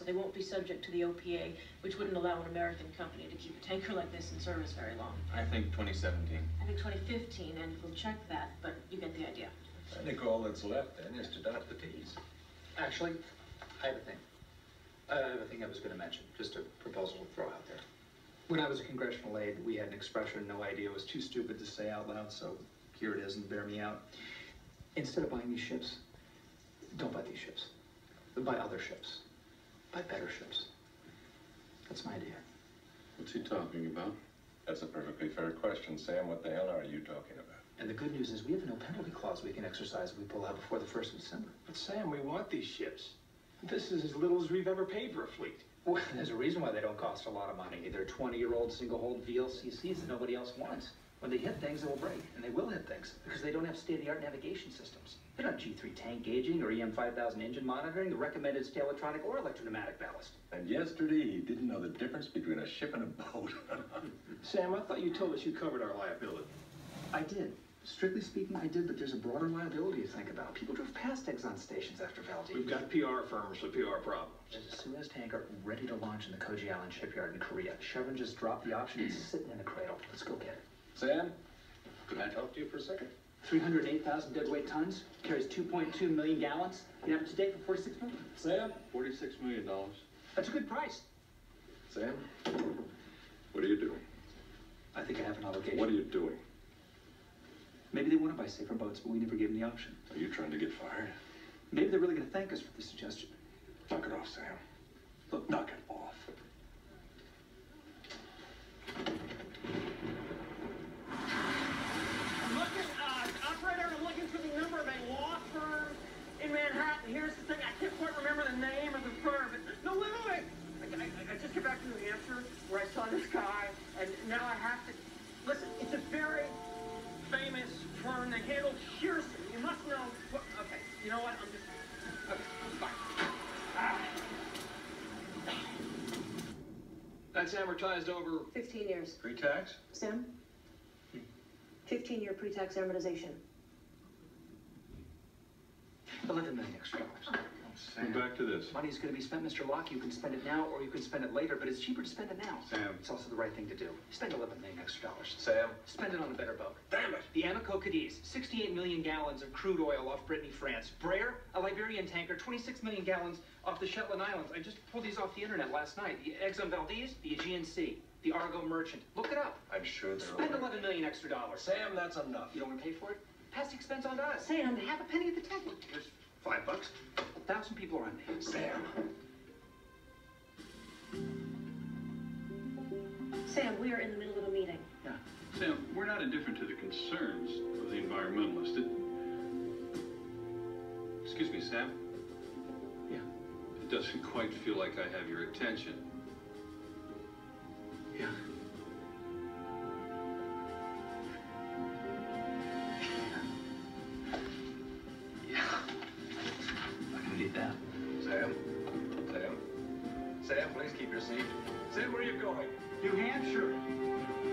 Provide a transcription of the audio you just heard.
they won't be subject to the OPA, which wouldn't allow an American company to keep a tanker like this in service very long. I think 2017. I think 2015, and we'll check that, but you get the idea. I think all that's left then is to dot the T's. Actually, I have a thing. I have a thing I was going to mention, just a proposal to throw out there. When I was a congressional aide, we had an expression no idea was too stupid to say out loud, so here it is, and bear me out. Instead of buying these ships, don't buy these ships. Buy other ships. Buy better ships. That's my idea. What's he talking about? That's a perfectly fair question, Sam. What the hell are you talking about? And the good news is we have a no penalty clause we can exercise if we pull out before the 1st of December. But Sam, we want these ships. This is as little as we've ever paid for a fleet. Well, there's a reason why they don't cost a lot of money. They're 20-year-old single-hold VLCCs that nobody else wants. When they hit things, they will break, and they will hit things, because they don't have state-of-the-art navigation systems. They don't have G3 tank gauging or EM5000 engine monitoring, the recommended electronic or electropneumatic ballast. And yesterday he didn't know the difference between a ship and a boat. Sam, I thought you told us you covered our liability. I did. Strictly speaking, I did, but there's a broader liability to think about. People drove past Exxon stations after Valdez. We've got PR firms with PR problems. There's a Suez tanker ready to launch in the Koji Island shipyard in Korea. Chevron just dropped the option. It's sitting in the cradle. Let's go get it. Sam, can I talk to you for a second? 308,000 deadweight tons, carries 2.2 million gallons. You have it today for $46 million. Sam? $46 million. That's a good price. Sam, what are you doing? I think I have an obligation. What are you doing? Maybe they want to buy safer boats, but we never gave them the option. Are you trying to get fired? Maybe they're really going to thank us for the suggestion. Knock it off, Sam. Look, knock it off. I'm looking for the number of a law firm in Manhattan. Here's the thing, I can't quite remember the name of the firm. No, wait. I just got back to New Hampshire where I saw this guy, and now I have to... Listen, it's a very famous firm. They handle Shearson. You must know... Okay, you know what? I'm just... Okay, bye. That's amortized over... 15 years. Pre-tax? Sam? 15-year pre-tax amortization. 11 million extra dollars. We're back to this. Money's going to be spent, Mr. Locke. You can spend it now or you can spend it later, but it's cheaper to spend it now. Sam. It's also the right thing to do. Spend 11 million extra dollars. Sam? Spend it on a better boat. Damn it! The Amoco Cadiz, 68 million gallons of crude oil off Brittany, France. Brayer, a Liberian tanker, 26 million gallons off the Shetland Islands. I just pulled these off the internet last night. The Exxon Valdez, the Aegean Sea, the Argo Merchant. Look it up. I'm sure they're Spend all... 11 million extra dollars. Sam, that's enough. You don't want to pay for it? Pass the expense on to us. Sam. Half a penny at the table. There's $5. 1,000 people are on me. Sam. Sam, we are in the middle of a meeting. Yeah. Sam, we're not indifferent to the concerns of the environmentalists. Excuse me, Sam? Yeah. It doesn't quite feel like I have your attention. Yeah. That. Sam? Sam? Sam, please keep your seat. Sam, where are you going? New Hampshire.